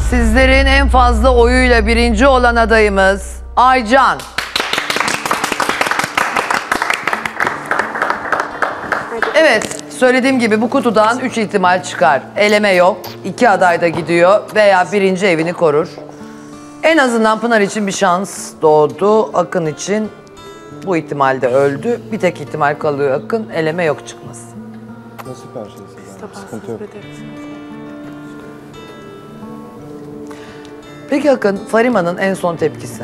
Sizlerin en fazla oyuyla birinci olan adayımız Aycan. Evet, söylediğim gibi bu kutudan 3 ihtimal çıkar. Eleme yok, 2 aday da gidiyor veya birinci evini korur. En azından Pınar için bir şans doğdu. Akın için bu ihtimalde öldü. Bir tek ihtimal kalıyor Akın. Eleme yok çıkması. Nasıl karşılasın? Sıkıntı yok. Peki Akın, Farima'nın en son tepkisi?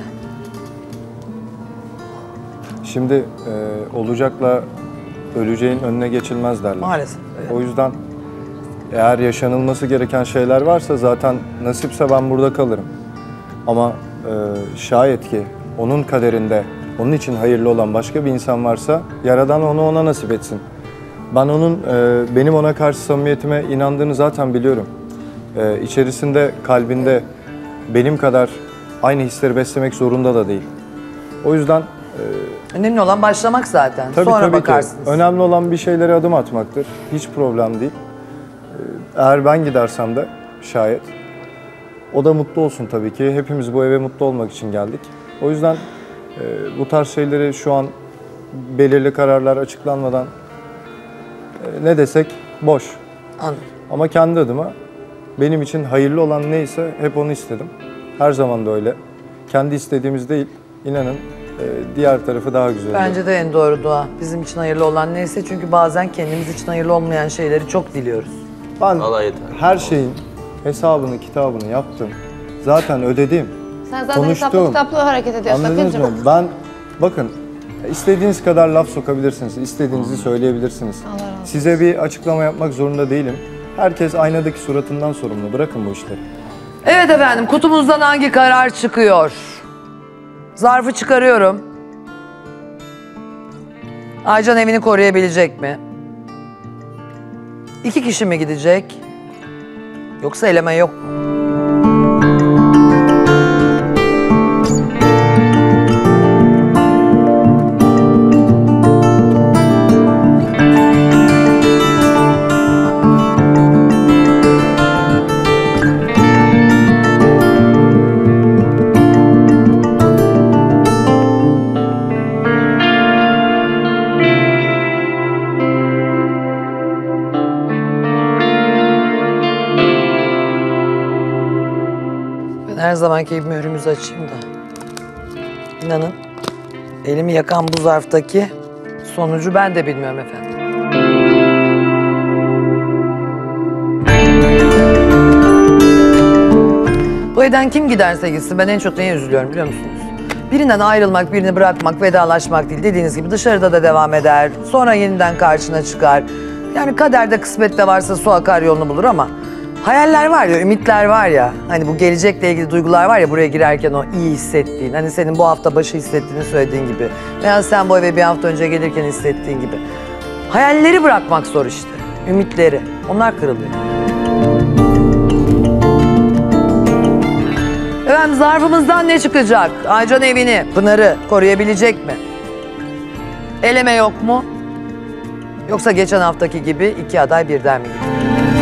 Şimdi olacakla öleceğin önüne geçilmez derler. Maalesef. Evet. O yüzden eğer yaşanılması gereken şeyler varsa zaten nasipse ben burada kalırım. Ama şayet ki onun kaderinde onun için hayırlı olan başka bir insan varsa Yaradan onu ona nasip etsin. Ben onun benim ona karşı samimiyetime inandığını zaten biliyorum. İçerisinde, kalbinde benim kadar aynı hisleri beslemek zorunda da değil. O yüzden önemli olan başlamak zaten. tabii, Sonra tabii bakarsınız. Ki. Önemli olan bir şeylere adım atmaktır. Hiç problem değil. Eğer ben gidersem de şayet o da mutlu olsun tabii ki. Hepimiz bu eve mutlu olmak için geldik. O yüzden bu tarz şeyleri şu an belirli kararlar açıklanmadan ne desek boş. Anladım. Ama kendi adıma benim için hayırlı olan neyse hep onu istedim. Her zaman da öyle. Kendi istediğimiz değil, inanın diğer tarafı daha güzel. Bence de en doğru dua. Bizim için hayırlı olan neyse, çünkü bazen kendimiz için hayırlı olmayan şeyleri çok diliyoruz. Ben her şeyin hesabını, kitabını yaptım. Zaten ödedim. Sen zaten hesaplı kitaplı hareket ediyorsun. Anladınız mı? Ben, bakın, istediğiniz kadar laf sokabilirsiniz, istediğinizi söyleyebilirsiniz. Size bir açıklama yapmak zorunda değilim. Herkes aynadaki suratından sorumlu. Bırakın bu işleri. Evet efendim, kutumuzdan hangi karar çıkıyor? Zarfı çıkarıyorum. Aycan evini koruyabilecek mi? 2 kişi mi gidecek? Yoksa eleme yok mu? Her zamanki gibi mührümüzü açayım da. İnanın, elimi yakan bu zarftaki sonucu ben de bilmiyorum efendim. Bu evden kim giderse gitsin, ben en çok neye üzülüyorum biliyor musunuz? Birinden ayrılmak, birini bırakmak, vedalaşmak değil. Dediğiniz gibi dışarıda da devam eder. Sonra yeniden karşına çıkar. Yani kaderde, kısmette varsa su akar yolunu bulur ama hayaller var ya, ümitler var ya, hani bu gelecekle ilgili duygular var ya, buraya girerken o iyi hissettiğin, hani senin bu hafta başı hissettiğini söylediğin gibi veya sen bu eve bir hafta önce gelirken hissettiğin gibi. Hayalleri bırakmak zor işte, ümitleri, onlar kırılıyor. Efendim, zarfımızdan ne çıkacak? Aycan evini, Pınar'ı koruyabilecek mi? Eleme yok mu? Yoksa geçen haftaki gibi 2 aday birden mi gidiyor?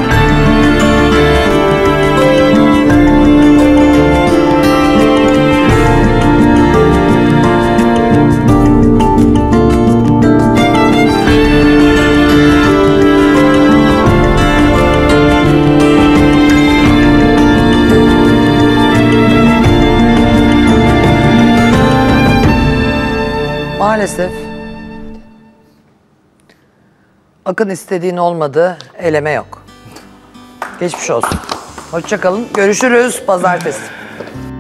Maalesef Akın istediğin olmadı, eleme yok. Geçmiş olsun. Hoşça kalın, görüşürüz pazartesi.